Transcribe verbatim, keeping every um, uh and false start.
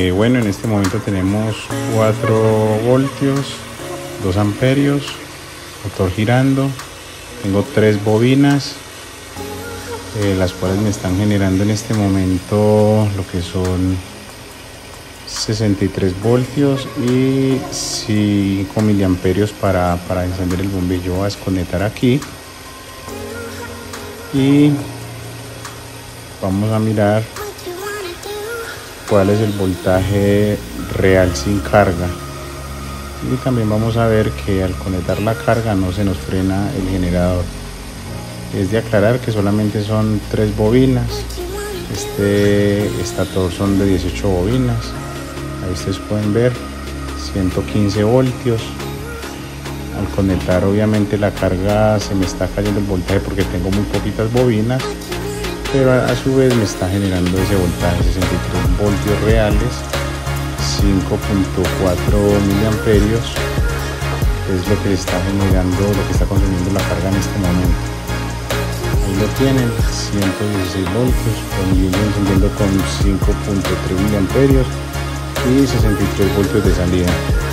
Eh, bueno, en este momento tenemos cuatro voltios, dos amperios, motor girando. Tengo tres bobinas, eh, las cuales me están generando en este momento lo que son sesenta y tres voltios y cinco miliamperios para, para encender el bombillo. Voy a desconectar aquí y vamos a mirar cuál es el voltaje real sin carga, y también vamos a ver que al conectar la carga no se nos frena el generador. Es de aclarar que solamente son tres bobinas, este estator son de dieciocho bobinas. Ahí ustedes pueden ver ciento quince voltios. Al conectar obviamente la carga se me está cayendo el voltaje porque tengo muy poquitas bobinas, pero a, a su vez me está generando ese voltaje, sesenta y tres voltios reales, cinco punto cuatro miliamperios, es lo que le está generando, lo que está consumiendo la carga en este momento. Ahí lo tienen, ciento dieciséis voltios, encendiendo con cinco punto tres miliamperios y sesenta y tres voltios de salida.